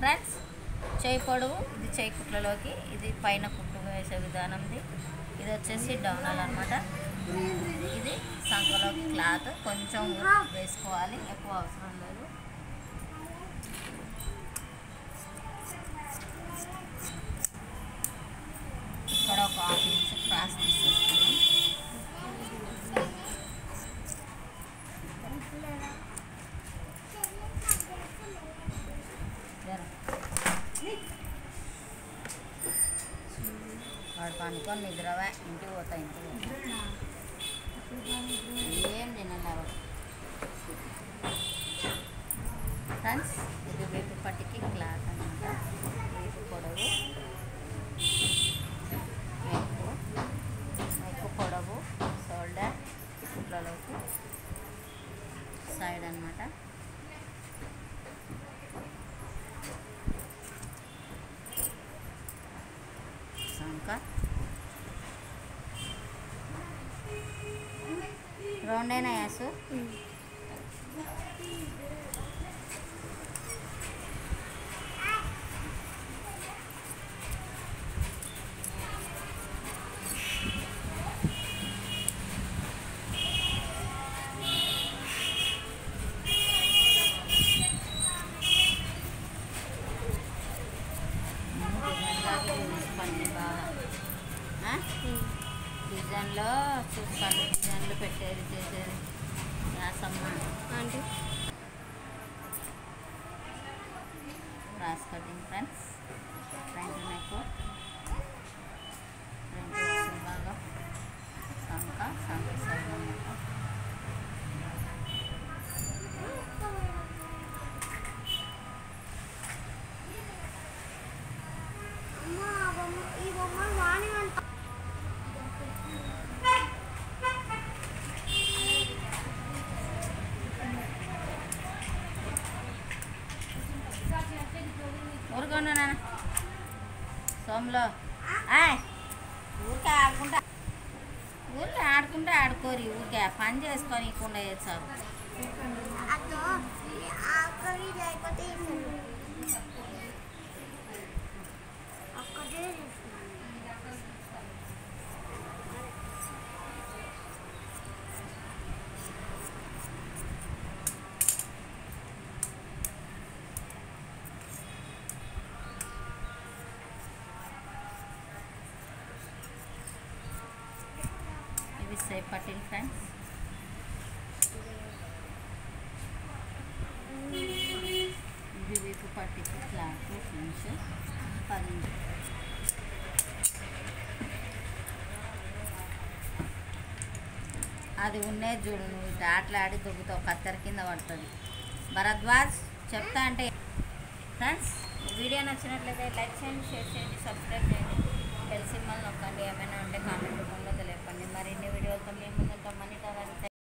Friends. చేయి పొడవు ఇది చేయి కుట్లలోకి, ఇది పైన కుట్టు వేసే విధానంది. ఇది వచ్చేసి డౌనల్ అనమాట. ఇది సంఖలోకి క్లాత్ కొంచెం వేసుకోవాలి, ఎక్కువ అవసరం లేదు. ఇక్కడ ఒక హాఫ్ ఇంచ్ క్రాస్ తీసేస్తున్నాం. వాడు పనుకొని నిద్రవా, ఇంటికి పోతా, ఏం తినలేవు ఫ్రెండ్స్. ఇది వేపు పట్టికి క్లాత్ అనమాట. వేపు పొడవు, నెక్ పొడవు, షోల్డర్ కుట్లలోకి సైడ్ అనమాట. సంక రౌండ్ అయినా యాసు. డిజైన్లో చూసుకోండి, డిజైన్లు పెట్టేది చేసేది యాసమ్మ అంటే cross cutting friends. Front neck, front వచ్చిన బాగా సంక సైడ్ అన్నమాట. ఊరుకోండి నాన్న సోమ్లో. ఊరికే ఆడుకోరు, ఊరికే పని చేసుకొని ఇవ్వకుండా చేస్తారు. ఇవి సేఫ్ పట్టిల్ ఫ్రెండ్స్. ఇది వేపు పట్టికి క్లాత్ ఫినిష్ 10 ఇంచ్. అది ఉన్నది చూడు, నువ్వు ఇట్లా ఆటలాడి దొబ్బుతావు, కత్తెర కింద పడుతుంది. భరద్వాజ్ చెప్తా అంటే ఫ్రెండ్స్. వీడియో నచ్చినట్లయితే లైక్ చేయండి, షేర్ చేయండి, సబ్స్క్రైబ్ చేయండి, బెల్ సింబల్ నొక్కండి. ఏమైనా ఉంటే కామెంట్